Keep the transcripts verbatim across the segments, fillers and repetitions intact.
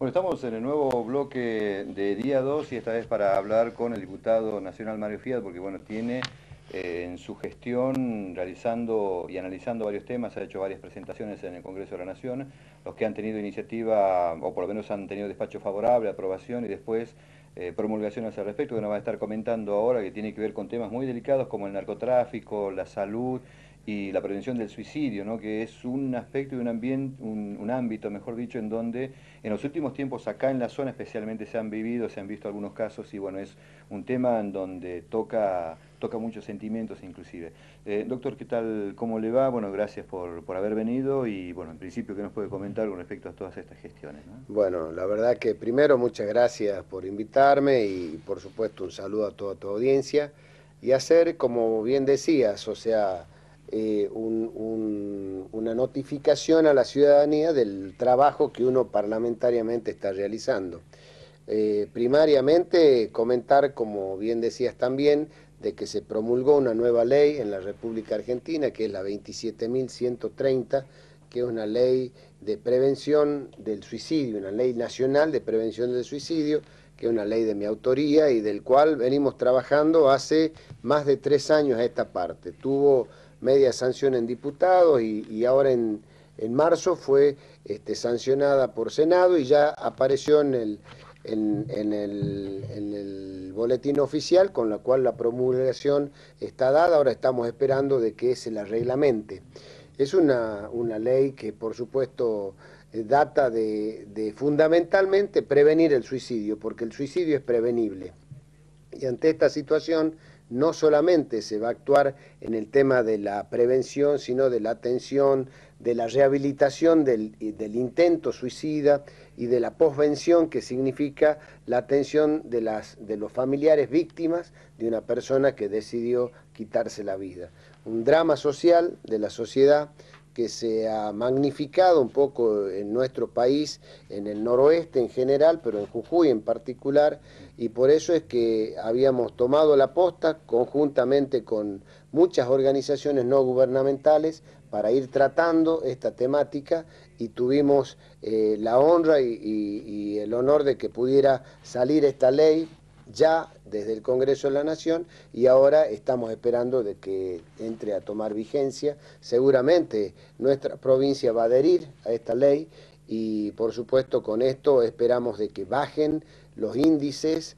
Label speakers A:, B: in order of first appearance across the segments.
A: Bueno, estamos en el nuevo bloque de día dos y esta vez para hablar con el diputado nacional Mario Fiat, porque bueno, tiene eh, en su gestión realizando y analizando varios temas, ha hecho varias presentaciones en el Congreso de la Nación, los que han tenido iniciativa, o por lo menos han tenido despacho favorable, aprobación y después eh, promulgaciones al respecto, que nos va a estar comentando ahora, que tiene que ver con temas muy delicados como el narcotráfico, la salud y la prevención del suicidio, ¿no? Que es un aspecto y un ambiente, un, un ámbito, mejor dicho, en donde en los últimos tiempos acá en la zona especialmente se han vivido, se han visto algunos casos y bueno, es un tema en donde toca, toca muchos sentimientos inclusive. Eh, doctor, ¿qué tal? ¿Cómo le va? Bueno, gracias por, por haber venido y bueno, en principio, ¿qué nos puede comentar con respecto a todas estas gestiones, ¿no?
B: Bueno, la verdad que primero muchas gracias por invitarme y por supuesto un saludo a toda tu audiencia y hacer, como bien decías, o sea, eh, un, un, una notificación a la ciudadanía del trabajo que uno parlamentariamente está realizando. Eh, primariamente comentar, como bien decías también, de que se promulgó una nueva ley en la República Argentina, que es la veintisiete mil ciento treinta, que es una ley de prevención del suicidio, una ley nacional de prevención del suicidio, que es una ley de mi autoría y del cual venimos trabajando hace más de tres años a esta parte. Tuvo media sanción en diputados y, y ahora en, en marzo fue este, sancionada por Senado y ya apareció en el, en, en, el, en el boletín oficial, con la cual la promulgación está dada. Ahora estamos esperando de que se la reglamente. Es una, una ley que, por supuesto, data de, de fundamentalmente prevenir el suicidio, porque el suicidio es prevenible. Y ante esta situación no solamente se va a actuar en el tema de la prevención, sino de la atención, de la rehabilitación del, del intento suicida y de la posvención, que significa la atención de, las, de los familiares víctimas de una persona que decidió quitarse la vida. Un drama social de la sociedad que se ha magnificado un poco en nuestro país, en el noroeste en general, pero en Jujuy en particular, y por eso es que habíamos tomado la posta conjuntamente con muchas organizaciones no gubernamentales para ir tratando esta temática y tuvimos eh, la honra y, y, y el honor de que pudiera salir esta ley ya desde el Congreso de la Nación y ahora estamos esperando de que entre a tomar vigencia. Seguramente nuestra provincia va a adherir a esta ley y por supuesto con esto esperamos de que bajen los índices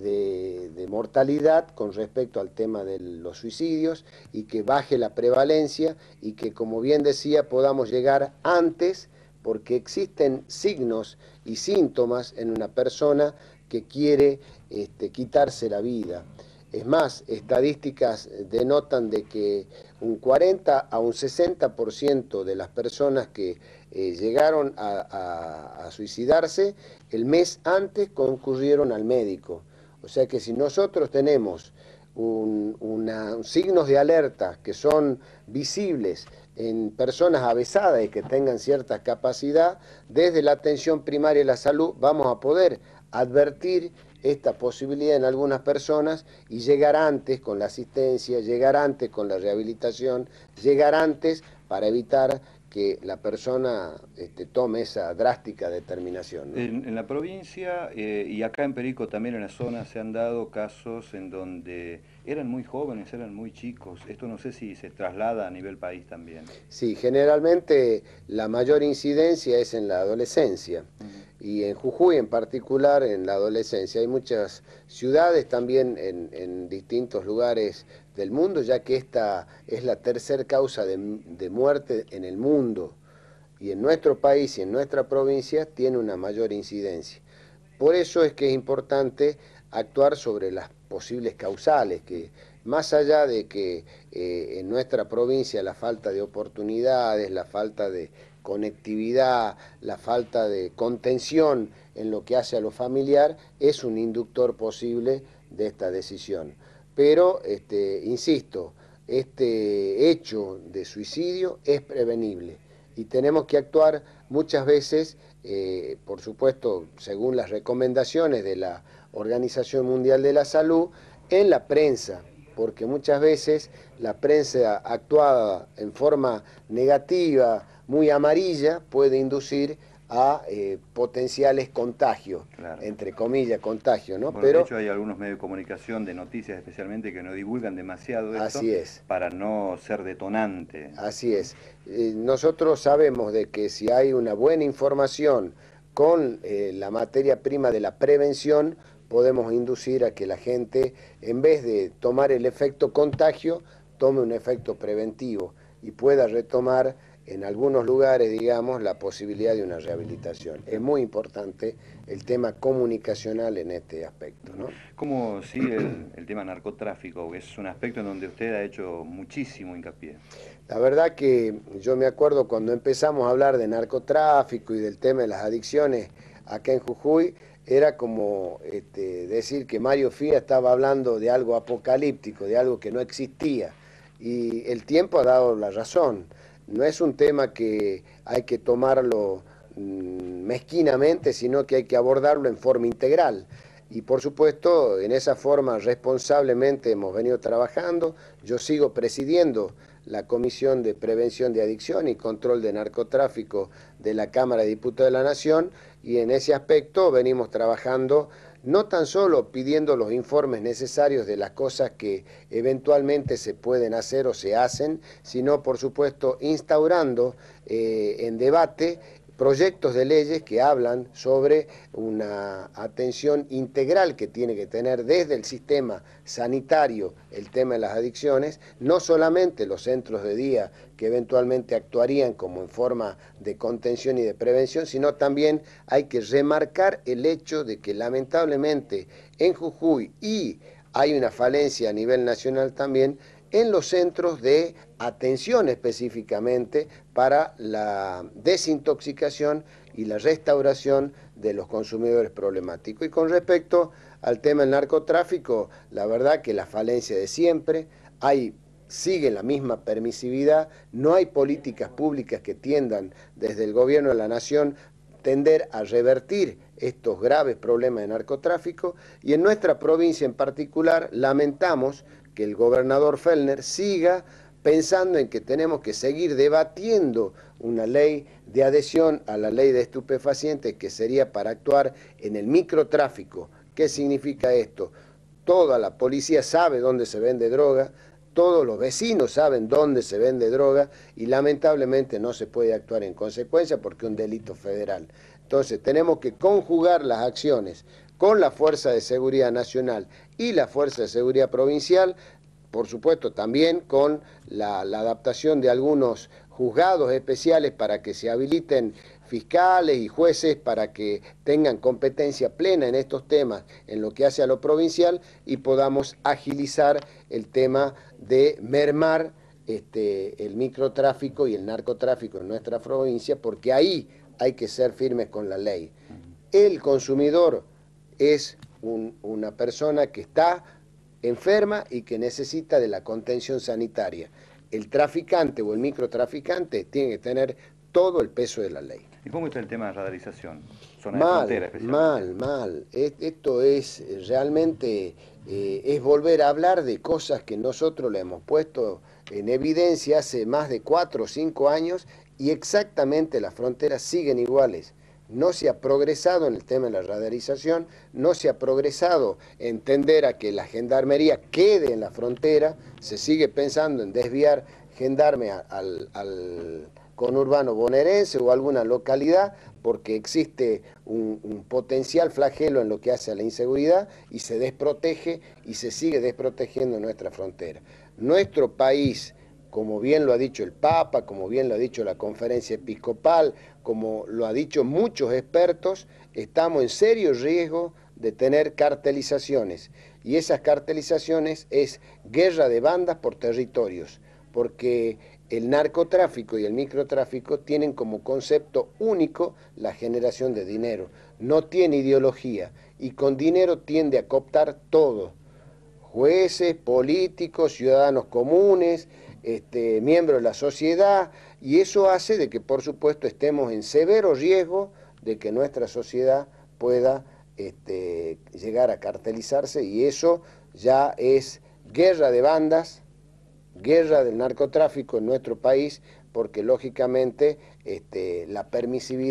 B: de, de mortalidad con respecto al tema de los suicidios y que baje la prevalencia y que, como bien decía, podamos llegar antes, porque existen signos y síntomas en una persona que quiere este, quitarse la vida. Es más, estadísticas denotan de que un cuarenta a un sesenta por ciento de las personas que eh, llegaron a, a, a suicidarse, el mes antes concurrieron al médico. O sea que si nosotros tenemos un, una, signos de alerta que son visibles en personas avesadas y que tengan cierta capacidad, desde la atención primaria de la salud vamos a poder advertir esta posibilidad en algunas personas y llegar antes con la asistencia, llegar antes con la rehabilitación, llegar antes para evitar que la persona este, tome esa drástica determinación, ¿no?
A: En, en la provincia eh, y acá en Perico también en la zona se han dado casos en donde eran muy jóvenes, eran muy chicos. Esto no sé si se traslada a nivel país también.
B: Sí, generalmente la mayor incidencia es en la adolescencia. Uh-huh. Y en Jujuy en particular en la adolescencia. Hay muchas ciudades también en, en distintos lugares del mundo, ya que esta es la tercera causa de, de muerte en el mundo. Y en nuestro país y en nuestra provincia tiene una mayor incidencia. Por eso es que es importante actuar sobre las posibles causales, que más allá de que eh, en nuestra provincia la falta de oportunidades, la falta de conectividad, la falta de contención en lo que hace a lo familiar, es un inductor posible de esta decisión. Pero, este, insisto, este hecho de suicidio es prevenible y tenemos que actuar muchas veces, eh, por supuesto, según las recomendaciones de la Organización Mundial de la Salud, en la prensa, porque muchas veces la prensa actuada en forma negativa, muy amarilla, puede inducir a eh, potenciales contagios,
A: claro.
B: entre comillas, contagios, ¿no?
A: Bueno,
B: Pero,
A: de hecho hay algunos medios de comunicación, de noticias especialmente, que no divulgan demasiado esto
B: así es.
A: para no ser detonante.
B: Así es. Eh, nosotros sabemos de que si hay una buena información con eh, la materia prima de la prevención, podemos inducir a que la gente, en vez de tomar el efecto contagio, tome un efecto preventivo y pueda retomar en algunos lugares, digamos, la posibilidad de una rehabilitación. Es muy importante el tema comunicacional en este aspecto, ¿no?
A: ¿Cómo sigue el, el tema narcotráfico? Es un aspecto en donde usted ha hecho muchísimo hincapié.
B: La verdad que yo me acuerdo cuando empezamos a hablar de narcotráfico y del tema de las adicciones acá en Jujuy, era como este, decir que Mario Fía estaba hablando de algo apocalíptico, de algo que no existía. Y el tiempo ha dado la razón. No es un tema que hay que tomarlo mmm, mezquinamente, sino que hay que abordarlo en forma integral. Y por supuesto, en esa forma responsablemente hemos venido trabajando. Yo sigo presidiendo la Comisión de Prevención de Adicción y Control de Narcotráfico de la Cámara de Diputados de la Nación, y en ese aspecto venimos trabajando no tan solo pidiendo los informes necesarios de las cosas que eventualmente se pueden hacer o se hacen, sino por supuesto instaurando eh, en debate proyectos de leyes que hablan sobre una atención integral que tiene que tener desde el sistema sanitario el tema de las adicciones, no solamente los centros de día que eventualmente actuarían como en forma de contención y de prevención, sino también hay que remarcar el hecho de que lamentablemente en Jujuy, y hay una falencia a nivel nacional también, en los centros de atención específicamente para la desintoxicación y la restauración de los consumidores problemáticos. Y con respecto al tema del narcotráfico, la verdad que la falencia de siempre, hay, sigue la misma permisividad, no hay políticas públicas que tiendan desde el gobierno de la nación tender a revertir estos graves problemas de narcotráfico, y en nuestra provincia en particular lamentamos que el gobernador Fellner siga pensando en que tenemos que seguir debatiendo una ley de adhesión a la ley de estupefacientes que sería para actuar en el microtráfico. ¿Qué significa esto? Toda la policía sabe dónde se vende droga, todos los vecinos saben dónde se vende droga y lamentablemente no se puede actuar en consecuencia porque es un delito federal. Entonces tenemos que conjugar las acciones con la Fuerza de Seguridad Nacional y la Fuerza de Seguridad Provincial, por supuesto también con la, la adaptación de algunos juzgados especiales para que se habiliten fiscales y jueces para que tengan competencia plena en estos temas en lo que hace a lo provincial y podamos agilizar el tema de mermar este, el microtráfico y el narcotráfico en nuestra provincia, porque ahí hay que ser firmes con la ley. El consumidor es un, una persona que está enferma y que necesita de la contención sanitaria. El traficante o el microtraficante tiene que tener todo el peso de la ley.
A: ¿Y cómo está el tema de radarización? Zona
B: mal,
A: de frontera especialmente.
B: Mal, mal. Esto es realmente, eh, es volver a hablar de cosas que nosotros le hemos puesto en evidencia hace más de cuatro o cinco años y exactamente las fronteras siguen iguales. No se ha progresado en el tema de la radarización, no se ha progresado en entender a que la gendarmería quede en la frontera, se sigue pensando en desviar gendarme al, al conurbano bonaerense o alguna localidad porque existe un, un potencial flagelo en lo que hace a la inseguridad y se desprotege y se sigue desprotegiendo nuestra frontera. Nuestro país, como bien lo ha dicho el Papa, como bien lo ha dicho la Conferencia Episcopal, como lo ha dicho muchos expertos, estamos en serio riesgo de tener cartelizaciones. Y esas cartelizaciones es guerra de bandas por territorios, porque el narcotráfico y el microtráfico tienen como concepto único la generación de dinero. No tiene ideología y con dinero tiende a cooptar todo. Jueces, políticos, ciudadanos comunes, Este, miembros de la sociedad, y eso hace de que por supuesto estemos en severo riesgo de que nuestra sociedad pueda este, llegar a cartelizarse, y eso ya es guerra de bandas, guerra del narcotráfico en nuestro país, porque lógicamente este, la permisividad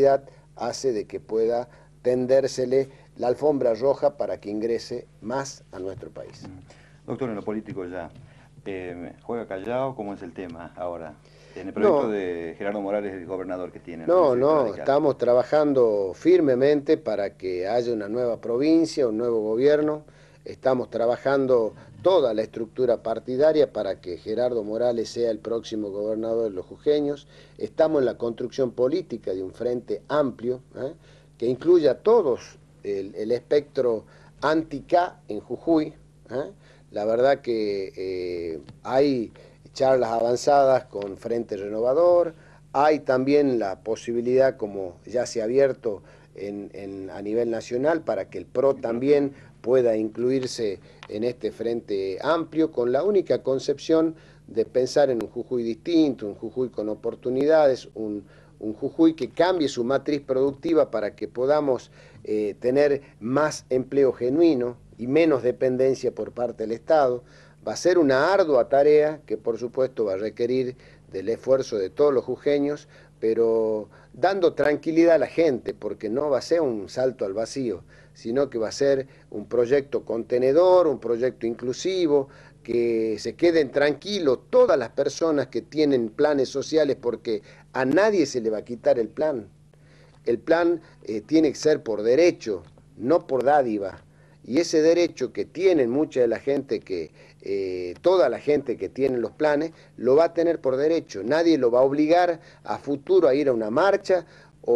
B: hace de que pueda tendérsele la alfombra roja para que ingrese más a nuestro país.
A: Doctor, en lo político ya, eh, ¿juega callado? ¿Cómo es el tema ahora? En el proyecto no, de Gerardo Morales, el gobernador que tiene.
B: No, no, radical. Estamos trabajando firmemente para que haya una nueva provincia, un nuevo gobierno. Estamos trabajando toda la estructura partidaria para que Gerardo Morales sea el próximo gobernador de los jujeños. Estamos en la construcción política de un frente amplio, ¿eh? que incluya a todos el, el espectro anti-K en Jujuy. ¿eh? La verdad que eh, hay charlas avanzadas con Frente Renovador, hay también la posibilidad, como ya se ha abierto en, en, a nivel nacional, para que el P R O también pueda incluirse en este frente amplio, con la única concepción de pensar en un Jujuy distinto, un Jujuy con oportunidades, un, un Jujuy que cambie su matriz productiva para que podamos eh, tener más empleo genuino y menos dependencia por parte del Estado. Va a ser una ardua tarea que por supuesto va a requerir del esfuerzo de todos los jujeños, pero dando tranquilidad a la gente, porque no va a ser un salto al vacío, sino que va a ser un proyecto contenedor, un proyecto inclusivo, que se queden tranquilos todas las personas que tienen planes sociales, porque a nadie se le va a quitar el plan. El plan eh, tiene que ser por derecho, no por dádiva. Y ese derecho que tienen mucha de la gente, que eh, toda la gente que tiene los planes, lo va a tener por derecho. Nadie lo va a obligar a futuro a ir a una marcha o,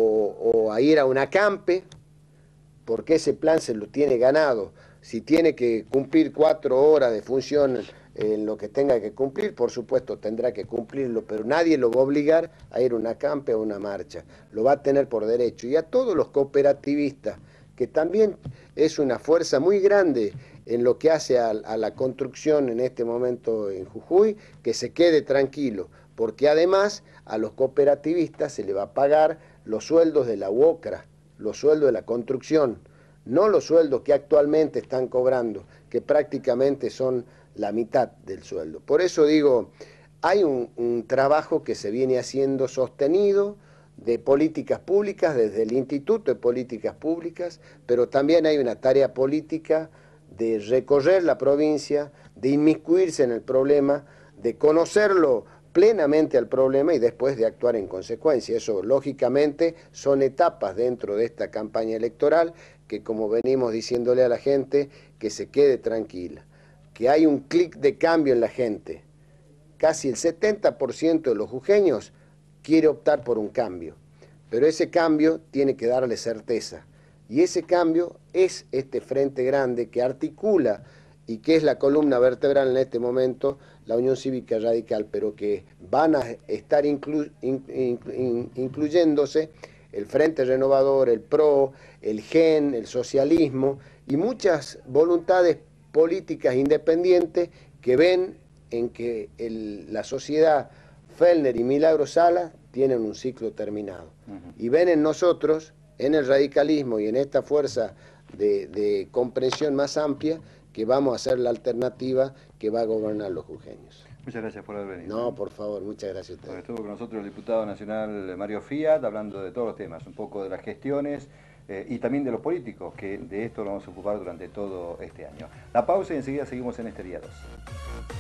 B: o, o a ir a una acampe, porque ese plan se lo tiene ganado. Si tiene que cumplir cuatro horas de función en lo que tenga que cumplir, por supuesto tendrá que cumplirlo, pero nadie lo va a obligar a ir a una acampe o a una marcha. Lo va a tener por derecho. Y a todos los cooperativistas, que también es una fuerza muy grande en lo que hace a, a la construcción en este momento en Jujuy, que se quede tranquilo, porque además a los cooperativistas se le va a pagar los sueldos de la UOCRA, los sueldos de la construcción, no los sueldos que actualmente están cobrando, que prácticamente son la mitad del sueldo. Por eso digo, hay un, un trabajo que se viene haciendo sostenido, de políticas públicas, desde el Instituto de Políticas Públicas, pero también hay una tarea política de recorrer la provincia, de inmiscuirse en el problema, de conocerlo plenamente al problema y después de actuar en consecuencia. Eso, lógicamente, son etapas dentro de esta campaña electoral que, como venimos diciéndole a la gente, que se quede tranquila, que hay un clic de cambio en la gente. Casi el setenta por ciento de los jujeños quiere optar por un cambio, pero ese cambio tiene que darle certeza, y ese cambio es este frente grande que articula y que es la columna vertebral en este momento, la Unión Cívica Radical, pero que van a estar inclu in, in, in, incluyéndose el Frente Renovador, el P R O, el G E N, el socialismo y muchas voluntades políticas independientes que ven en que el, la sociedad Fellner y Milagro Sala tienen un ciclo terminado. Uh-huh. Y ven en nosotros, en el radicalismo y en esta fuerza de, de comprensión más amplia, que vamos a ser la alternativa que va a gobernar los jujeños.
A: Muchas gracias por haber venido.
B: No, por favor, muchas gracias a ustedes.
A: Bueno, estuvo con nosotros el diputado nacional Mario Fiat, hablando de todos los temas, un poco de las gestiones eh, y también de los políticos, que de esto lo vamos a ocupar durante todo este año. La pausa y enseguida seguimos en este día dos.